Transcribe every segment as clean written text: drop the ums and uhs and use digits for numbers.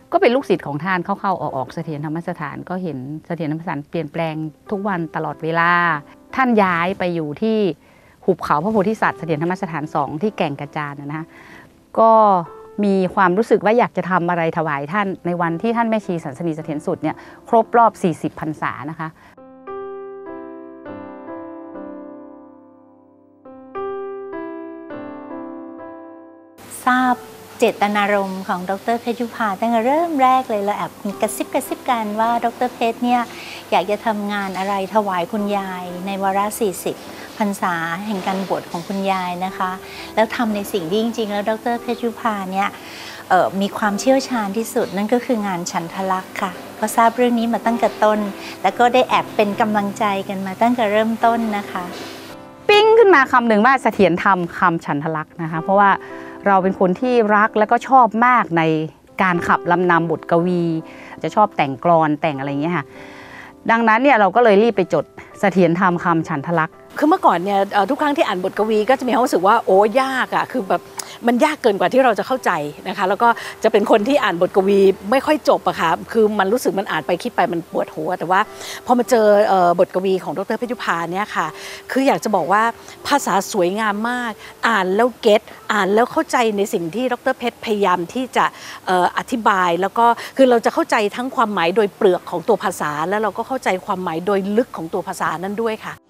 ก็เป็นลูกศิษย์ของท่านเข้าๆออกๆเสถียรธรรมสถานก็เห็นเสถียรธรรมสถานเปลี่ยนแปลงทุกวันตลอดเวลาท่านย้ายไปอยู่ที่หุบเขาพระโพธิสัตว์เสถียรธรรมสถาน2ที่แก่งกระจานนะคะก็มีความรู้สึกว่าอยากจะทำอะไรถวายท่านในวันที่ท่านแม่ชีสันสนีเสถียรสุดเนี่ยครบรอบ40 พรรษานะคะทราบเจตนารมณ์ของดร.เพชรยุภาตั้งแต่เริ่มแรกเลยเราแอบมีกระซิบกันว่าดร.เพชรเนี่ยอยากจะทำงานอะไรถวายคุณยายในวาระ40 พรรษาแห่งการบวชของคุณยายนะคะแล้วทำในสิ่งที่จริงๆแล้วดร.เพชรยุภาเนี่ยมีความเชี่ยวชาญที่สุดนั่นก็คืองานฉันทลักษณ์ค่ะก็ทราบเรื่องนี้มาตั้งแต่ต้นแล้วก็ได้แอบเป็นกำลังใจกันมาตั้งแต่เริ่มต้นนะคะปิ้งขึ้นมาคำหนึ่งว่าเสถียรธรรมคำฉันทลักษณ์นะคะเพราะว่าเราเป็นคนที่รักและก็ชอบมากในการขับลำนำบทกวีจะชอบแต่งกลอนแต่งอะไรอย่างเงี้ยค่ะดังนั้นเนี่ยเราก็เลยรีบไปจดเสถียรธรรมคำฉันทลักษณ์คือเมื่อก่อนเนี่ยทุกครั้งที่อ่านบทกวีก็จะมีความรู้สึกว่าโอ้ยากอ่ะคือแบบมันยากเกินกว่าที่เราจะเข้าใจนะคะแล้วก็จะเป็นคนที่อ่านบทกวีไม่ค่อยจบอะค่ะคือมันรู้สึกมันอ่านไปคิดไปมันปวดหัวแต่ว่าพอมาเจอบทกวีของดร.เพชรยุภาเนี่ยค่ะคืออยากจะบอกว่าภาษาสวยงามมากอ่านแล้วเก็ตอ่านแล้วเข้าใจในสิ่งที่ดร.เพชรพยายามที่จะอธิบายแล้วก็คือเราจะเข้าใจทั้งความหมายโดยเปลือกของตัวภาษาแล้วเราก็เข้าใจความหมายโดยลึกของตัวภาษานั้นด้วยค่ะ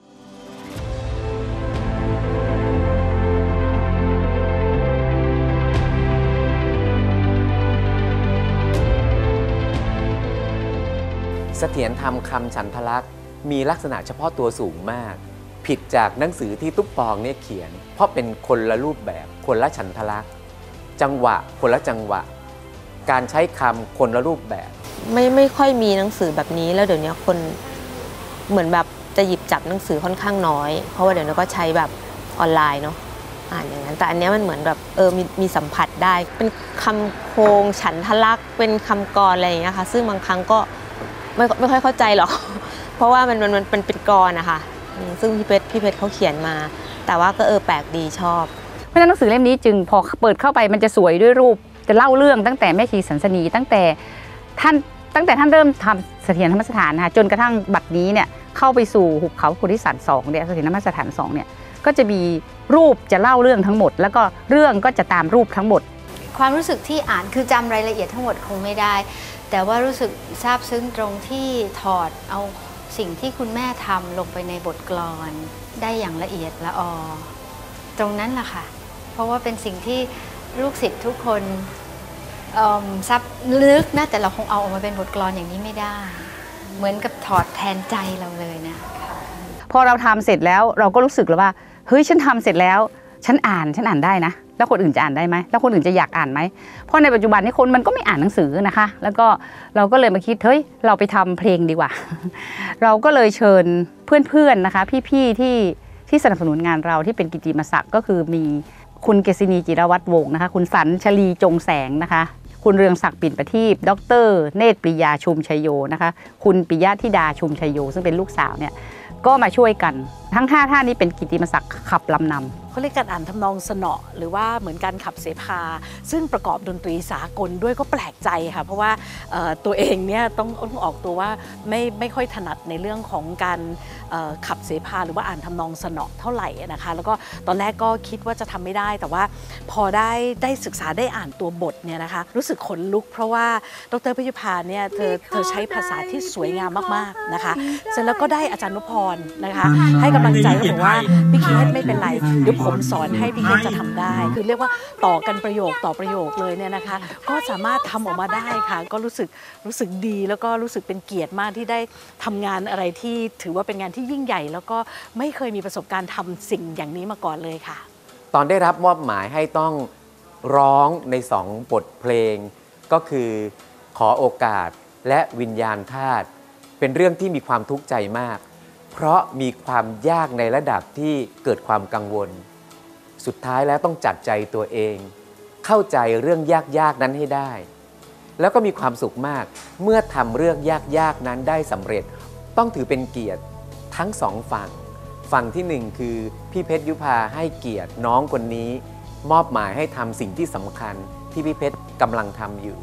เสถียรธรรมคำฉันทลักษณ์มีลักษณะเฉพาะตัวสูงมากผิดจากหนังสือที่ตุ๊กปองเนี่ยเขียนเพราะเป็นคนละรูปแบบคนละฉันทลักษณ์จังหวะคนละจังหวะการใช้คำคนละรูปแบบไม่ค่อยมีหนังสือแบบนี้แล้วเดี๋ยวนี้คนเหมือนแบบจะหยิบจับหนังสือค่อนข้างน้อยเพราะว่าเดี๋ยวนี้ก็ใช้แบบออนไลน์เนาะอ่านอย่างนั้นแต่อันนี้มันเหมือนแบบมีสัมผัสได้เป็นคำโครงฉันทลักษณ์เป็นคำกรอะไรอย่างเงี้ยค่ะซึ่งบางครั้งก็ไม่ค่อยเข้าใจหรอกเพราะว่ามันเป็นกรนะคะซึ่งพี่เพชรเขาเขียนมาแต่ว่าก็แปลกดีชอบเพราะฉะนั้นหนังสือเล่มนี้จึงพอเปิดเข้าไปมันจะสวยด้วยรูปจะเล่าเรื่องตั้งแต่แม่ชีสันสนีตั้งแต่ท่านเริ่มทำเสถียรธรรมสถานนะคะจนกระทั่งบัดนี้เนี่ยเข้าไปสู่หุบเขาโพธิสัตว์2เนี่ยเสถียรธรรมสถาน2เนี่ยก็จะมีรูปจะเล่าเรื่องทั้งหมดแล้วก็เรื่องก็จะตามรูปทั้งหมดความรู้สึกที่อ่านคือจำรายละเอียดทั้งหมดคงไม่ได้แต่ว่ารู้สึกซาบซึ้งตรงที่ถอดเอาสิ่งที่คุณแม่ทำลงไปในบทกลอนได้อย่างละเอียดละออตรงนั้นแหละค่ะเพราะว่าเป็นสิ่งที่ลูกศิษย์ทุกคนซับลึกนะแต่เราคงเอาออกมาเป็นบทกลอนอย่างนี้ไม่ได้เหมือนกับถอดแทนใจเราเลยนะพอเราทำเสร็จแล้วเราก็รู้สึกแล้วว่าเฮ้ยฉันทำเสร็จแล้วฉันอ่านได้นะแล้วคนอื่นจะอ่านได้ไหมแล้วคนอื่นจะอยากอ่านไหมเพราะในปัจจุบันนี้คนมันก็ไม่อ่านหนังสือนะคะแล้วก็เราก็เลยมาคิดเฮ้ยเราไปทำเพลงดีกว่า เราก็เลยเชิญเพื่อนๆนะคะพี่ๆที่สนับสนุนงานเราที่เป็นกิตติมศักดิ์ก็คือมีคุณเกษินีจิรวัฒน์วงศ์นะคะคุณสันชลีจงแสงนะคะคุณเรืองศักดิ์ปิ่นประทีปดร.เนตรปริยาชุมชัยโยนะคะคุณปิยะธิดาชุมชัยโยซึ่งเป็นลูกสาวเนี่ยก็มาช่วยกันทั้ง5ท่านนี้เป็นกิตติมศักดิ์ขับลำนำเขาเรียกการอ่านทำนองสนอหรือว่าเหมือนการขับเสภาซึ่งประกอบดนตรีสากลด้วยก็แปลกใจค่ะเพราะว่าตัวเองเนี่ยต้องออกตัวว่าไม่ค่อยถนัดในเรื่องของการขับเสภาหรือว่าอ่านทำนองสนอเท่าไหร่นะคะแล้วก็ตอนแรกก็คิดว่าจะทำไม่ได้แต่ว่าพอได้ศึกษาได้อ่านตัวบทเนี่ยนะคะรู้สึกขนลุกเพราะว่าดร.เพชรยุภาเนี่ยเธอใช้ภาษาที่สวยงามมากๆนะคะเสร็จแล้วก็ได้อาจารย์นุพรนะคะให้กำลังใจบอกว่าพี่เคสไม่เป็นไรเดี๋ยวผมสอนให้พี่เคสจะทำได้คือเรียกว่าต่อกันประโยคต่อประโยคเลยเนี่ยนะคะก็สามารถทำออกมาได้ค่ะก็รู้สึกดีแล้วก็รู้สึกเป็นเกียรติมากที่ได้ทำงานอะไรที่ถือว่าเป็นงานที่ยิ่งใหญ่แล้วก็ไม่เคยมีประสบการณ์ทำสิ่งอย่างนี้มาก่อนเลยค่ะตอนได้รับมอบหมายให้ต้องร้องใน2 บทเพลงก็คือขอโอกาสและวิญญาณธาตุเป็นเรื่องที่มีความทุกข์ใจมากเพราะมีความยากในระดับที่เกิดความกังวลสุดท้ายแล้วต้องจัดใจตัวเองเข้าใจเรื่องยากๆนั้นให้ได้แล้วก็มีความสุขมากเมื่อทำเรื่องยากๆนั้นได้สำเร็จต้องถือเป็นเกียรติทั้ง2 ฝั่งที่1คือพี่เพชรยุภาให้เกียรติน้องคนนี้มอบหมายให้ทำสิ่งที่สำคัญที่พี่เพชรกำลังทำอยู่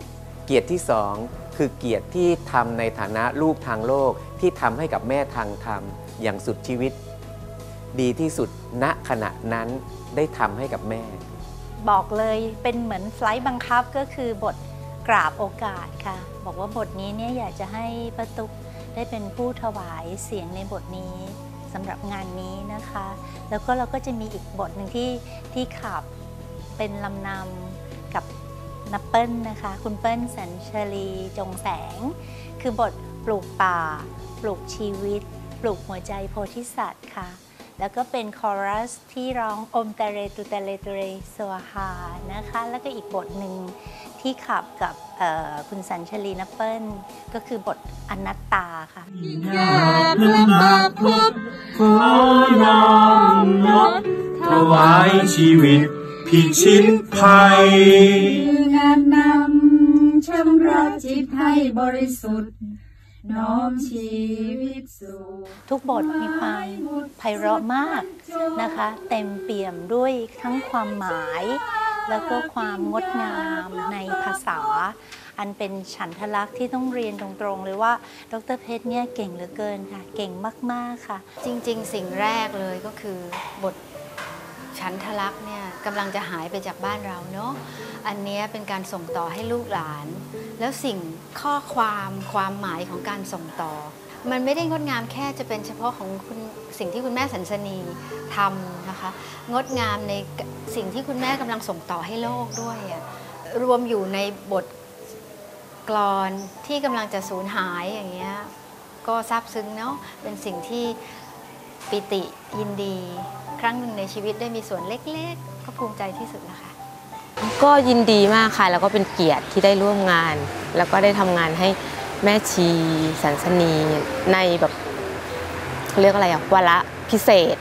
เกียรติที่สองคือเกียรติที่ทำในฐานะลูกทางโลกที่ทำให้กับแม่ทางธรรมอย่างสุดชีวิตดีที่สุดณขณะนั้นได้ทำให้กับแม่บอกเลยเป็นเหมือนไฟล์บังคับก็คือบทกราบโอกาสค่ะบอกว่าบทนี้เนี่ยอยากจะให้ป้าตุ๊กได้เป็นผู้ถวายเสียงในบทนี้สำหรับงานนี้นะคะแล้วก็เราก็จะมีอีกบทหนึ่งที่ขับเป็นลำนำกับนับเปิ้ลนะคะคุณเปิ้ลสัญชลีจงแสงคือบทปลูกป่าปลูกชีวิตปลูกหัวใจโพธิสัตว์ค่ะแล้วก็เป็นคอรัสที่ร้องอมตะเรตุตะเลตุเรสวาหานะคะแล้วก็อีกบทหนึ่งที่ขับกับคุณสัญชลีนับเปิ้ลก็คือบทอนัตตาค่ะอยากลำบากพบขอน้อมนบถวายชีวิตพิชิตภัยงานนำชำระจิตให้บริสุทธิ์น้อมชีวิตสู่ทุกบทมีความไพเราะมากนะคะเต็มเปี่ยมด้วยทั้งความหมายแล้วก็ความงดงามในภาษาอันเป็นฉันทลักษณ์ที่ต้องเรียนตรงๆเลยว่าดร.เพชรเนี่ยเก่งเหลือเกินค่ะเก่งมากๆค่ะจริงๆสิ่งแรกเลยก็คือบทฉันทลักษณ์เนี่ยกำลังจะหายไปจากบ้านเราเนาะอันนี้เป็นการส่งต่อให้ลูกหลานแล้วสิ่งข้อความหมายของการส่งต่อมันไม่ได้งดงามแค่จะเป็นเฉพาะของสิ่งที่คุณแม่สันสนีทำนะคะงดงามในสิ่งที่คุณแม่กำลังส่งต่อให้โลกด้วยรวมอยู่ในบทกลอนที่กำลังจะสูญหายอย่างเงี้ยก็ซาบซึ้งเนาะเป็นสิ่งที่ปิติยินดีครั้งหนึ่งในชีวิตได้มีส่วนเล็กๆก็ภูมิใจที่สุดนะคะก็ยินดีมากค่ะแล้วก็เป็นเกียรติที่ได้ร่วมงานแล้วก็ได้ทำงานให้แม่ชีสันสนีในแบบเขาเรียกอะไรวาระพิเศษ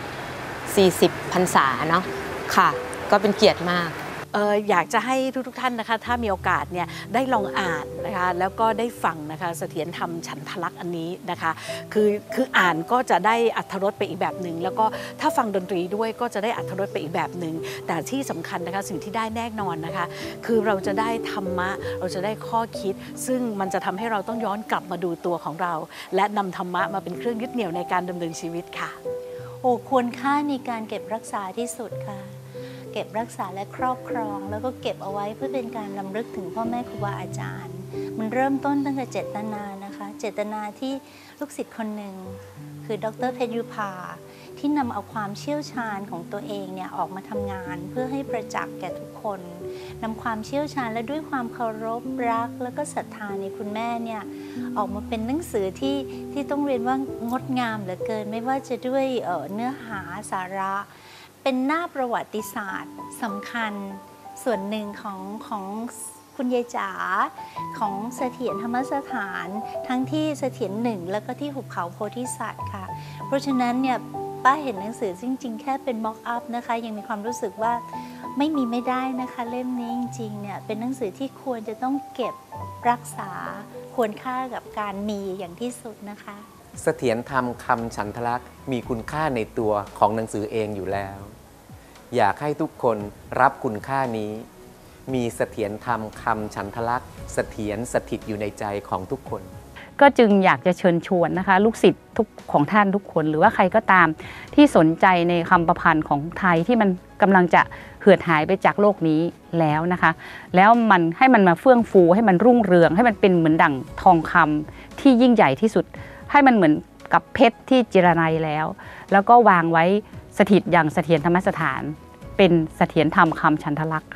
40 พรรษาเนาะค่ะก็เป็นเกียรติมากอยากจะให้ทุกท่านนะคะถ้ามีโอกาสเนี่ยได้ลองอ่านนะคะแล้วก็ได้ฟังนะคะเสถียรธรรมฉันทลักษณ์อันนี้นะคะคืออ่านก็จะได้อรรถรสไปอีกแบบหนึ่งแล้วก็ถ้าฟังดนตรีด้วยก็จะได้อรรถรสไปอีกแบบหนึ่งแต่ที่สำคัญนะคะสิ่งที่ได้แน่นอนนะคะคือเราจะได้ธรรมะเราจะได้ข้อคิดซึ่งมันจะทำให้เราต้องย้อนกลับมาดูตัวของเราและนำธรรมะมาเป็นเครื่องยึดเหนี่ยวในการดำเนินชีวิตค่ะโอ้ควรค่าในการเก็บรักษาที่สุดค่ะเก็บรักษาและครอบครองแล้วก็เก็บเอาไว้เพื่อเป็นการรำลึกถึงพ่อแม่ครูบาอาจารย์มันเริ่มต้นตั้งแต่เจตนานะคะเจตนาที่ลูกศิษย์คนหนึ่งคือดร.เพชรยุภาที่นำเอาความเชี่ยวชาญของตัวเองเนี่ยออกมาทำงานเพื่อให้ประจักษ์แก่ทุกคนนำความเชี่ยวชาญและด้วยความเคารพรักแล้วก็ศรัทธาในคุณแม่เนี่ยออกมาเป็นหนังสือที่ต้องเรียนว่างดงามเหลือเกินไม่ว่าจะด้วยเนื้อหาสาระเป็นหน้าประวัติศาสตร์สำคัญส่วนหนึ่งของคุณยายจ๋าของเสถียรธรรมสถานทั้งที่เสถียรหนึ่งแล้วก็ที่หุบเขาโพธิสัตว์ค่ะเพราะฉะนั้นเนี่ยป้าเห็นหนังสือจริงๆแค่เป็นม็อกอัพนะคะยังมีความรู้สึกว่าไม่มีไม่ได้นะคะเล่มนี้จริงๆเนี่ยเป็นหนังสือที่ควรจะต้องเก็บรักษาควรค่ากับการมีอย่างที่สุดนะคะเสถียรธรรมคำฉันทลักษณ์มีคุณค่าในตัวของหนังสือเองอยู่แล้วอยากให้ทุกคนรับคุณค่านี้มีเสถียรธรรมคำฉันทลักษณ์เสถียรสถิตอยู่ในใจของทุกคนก็จึงอยากจะเชิญชวนนะคะลูกศิษย์ทุกของท่านทุกคนหรือว่าใครก็ตามที่สนใจในคำประพันธ์ของไทยที่มันกำลังจะเหือดหายไปจากโลกนี้แล้วนะคะแล้วมันให้มันมาเฟื่องฟูให้มันรุ่งเรืองให้มันเป็นเหมือนดั่งทองคำที่ยิ่งใหญ่ที่สุดให้มันเหมือนกับเพชรที่เจรไนแล้วก็วางไว้สถิตอย่างเสถียรธรรมสถานเป็นเสถียรธรรมคำฉันทลักษณ์